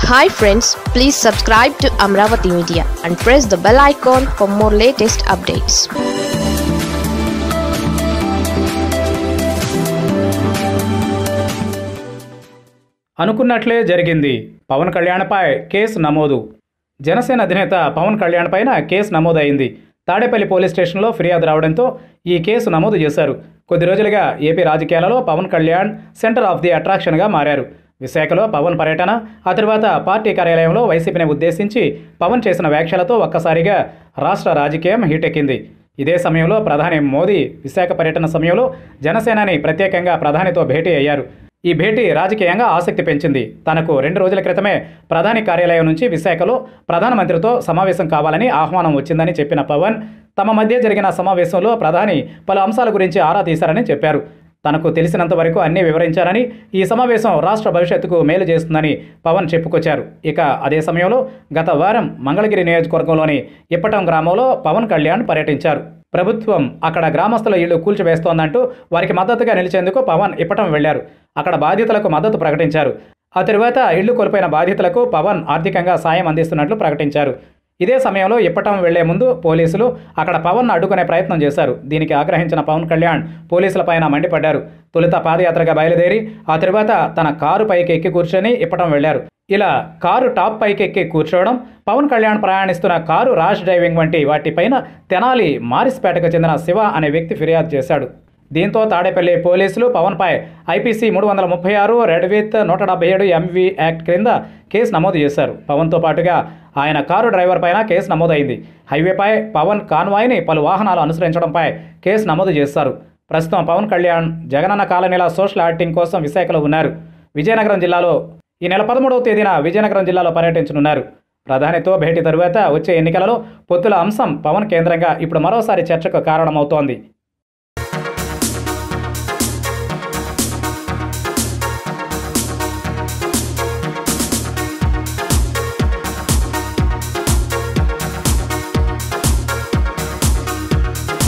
Hi friends, please subscribe to Amaravathi Media and press the bell icon for more latest updates. అనుకున్నట్లే జరిగింది. Pawan కళ్యాణ్పై case నమోదు. జనసేన అధినేత పవన్ కళ్యాణ్ పైన case నమోదైంది. Tadepalli police స్టేషన్లో ఫిర్యాదు రావడంతో ఈ కేసు నమోదు చేశారు. కొద్ది రోజులుగా ఏపీ రాజకీయాలలో Pawan Kalyan centre of the అట్రాక్షన్గా మారారు. విశాఖలో పవన్ పర్యటన, ఆ తర్వాత పార్టీ కార్యాలయంలో వైసీపీని ఉద్దేశించి పవన్ చేసిన వ్యాఖ్యలతో ఒక్కసారిగా రాష్ట్ర రాజకీయం హీటెక్కింది. ఇదే సమయంలో ప్రధాని మోదీ విశాఖ పర్యటన సమయంలో జనసేనాని ప్రత్యేకంగా ప్రధానితో భేటీ అయ్యారు. ఈ భేటీ రాజకీయంగా ఆసక్తి పెంచింది. తనకు 2 రోజుల క్రితమే ప్రధాని కార్యాలయం నుంచి విశాఖలో ప్రధానమంత్రితో సమావేశం కావాలని ఆహ్వానం వచ్చిందని చెప్పిన పవన్ తమ మధ్య జరిగిన సమావేశంలో ప్రధాని పలు అంశాల గురించి ఆరా తీశారని చెప్పారు. తనకు తెలిసినంత వరకు అన్నీ వివరించారని, ఈ సమావేశం రాష్ట్ర భవిష్యత్తుకు మేలు చేస్తుందని పవన్ చెప్పుకొచ్చారు. ఇక అదే సమయంలో గత వారం మంగళగిరి నియోజకవర్గంలోని ఇప్పటం గ్రామంలో పవన్ కళ్యాణ్ పర్యటించారు. ప్రభుత్వం అక్కడ గ్రామస్తుల ఇళ్లు కూల్చివేస్తోందంటూ వారికి మద్దతుగా నిలిచేందుకు పవన్ ఇప్పటం వెళ్లారు. అక్కడ బాధితులకు మద్దతు ప్రకటించారు. ఆ తరువాత ఇళ్లు కోల్పోయిన బాధితులకు పవన్ ఆర్థికంగా సాయం అందిస్తున్నట్లు ప్రకటించారు. ఇదే సమయంలో ఇప్పటం వెళ్లే ముందు పోలీసులు అక్కడ పవన్ను అడ్డుకునే ప్రయత్నం చేశారు. దీనికి ఆగ్రహించిన పవన్ కళ్యాణ్ పోలీసులపైన మండిపడ్డారు. తొలుత పాదయాత్రగా బయలుదేరి ఆ తరువాత తన కారు పైకి ఎక్కి కూర్చొని ఇప్పటం వెళ్లారు. ఇలా కారు టాప్ పైకి ఎక్కి కూర్చోవడం, పవన్ కళ్యాణ్ ప్రయాణిస్తున్న కారు ర్యాష్ డ్రైవింగ్ వంటి వాటిపైన తెనాలి మారిస్పేటకు చెందిన శివ అనే వ్యక్తి ఫిర్యాదు చేశాడు. దీంతో తాడేపల్లి పోలీసులు పవన్పై IPC 336 read with 177 MV act క్రింద కేసు నమోదు చేశారు. పవన్తో పాటుగా ఆయన కారు డ్రైవర్ పైన కేసు నమోదైంది. హైవేపై పవన్ కాన్వాయ్ని పలు వాహనాలు అనుసరించడంపై కేసు నమోదు చేశారు. ప్రస్తుతం పవన్ కళ్యాణ్ జగనన్న కాలనీల సోషల్ ఆడిటింగ్ కోసం విశాఖలో ఉన్నారు. విజయనగరం జిల్లాలో ఈ నెల 13వ తేదీన విజయనగరం జిల్లాలో పర్యటించనున్నారు. ప్రధానితో భేటీ తరువాత వచ్చే ఎన్నికలలో పొత్తుల అంశం పవన్ కేంద్రంగా ఇప్పుడు మరోసారి చర్చకు కారణమవుతోంది.